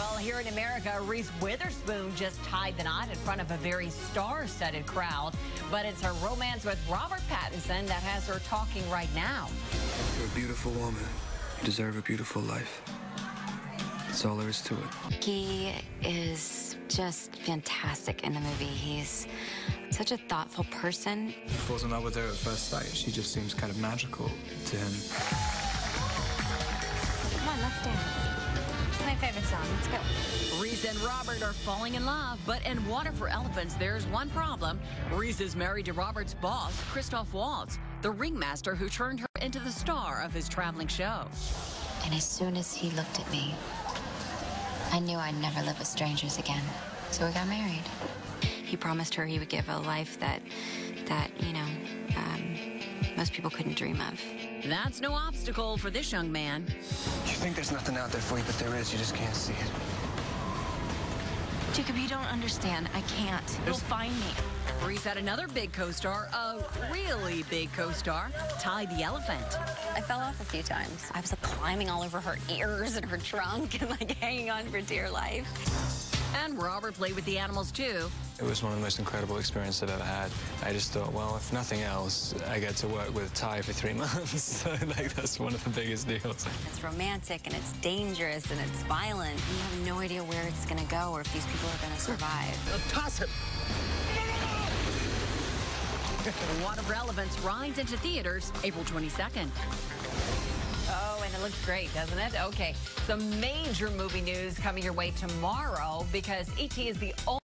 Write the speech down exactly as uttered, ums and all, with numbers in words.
Well, here in America, Reese Witherspoon just tied the knot in front of a very star-studded crowd. But it's her romance with Robert Pattinson that has her talking right now. You're a beautiful woman. You deserve a beautiful life. That's all there is to it. He is just fantastic in the movie. He's such a thoughtful person. He falls in love with her at first sight. She just seems kind of magical to him. Come on, let's dance. It's my favorite song. Let's go. Reese and Robert are falling in love, but in Water for Elephants, there's one problem. Reese is married to Robert's boss, Christoph Waltz, the ringmaster who turned her into the star of his traveling show. And as soon as he looked at me, I knew I'd never live with strangers again. So we got married. He promised her he would give a life that, that you know, um, most people couldn't dream of. That's no obstacle for this young man. You think there's nothing out there for you, but there is. You just can't see it. Jacob, you don't understand. I can't. You'll find me. Reese had another big co-star, a really big co-star, Ty the elephant. I fell off a few times. I was like climbing all over her ears and her trunk and like hanging on for dear life. And Robert played with the animals too. It was one of the most incredible experiences I've ever had. I just thought, well, if nothing else, I get to work with Ty for three months. So, like, that's one of the biggest deals. It's romantic and it's dangerous and it's violent. You have no idea where it's going to go or if these people are going to survive. Toss him! Water for Elephants rides into theaters April twenty-second. Oh, and it looks great, doesn't it? Okay, some major movie news coming your way tomorrow because E T is the only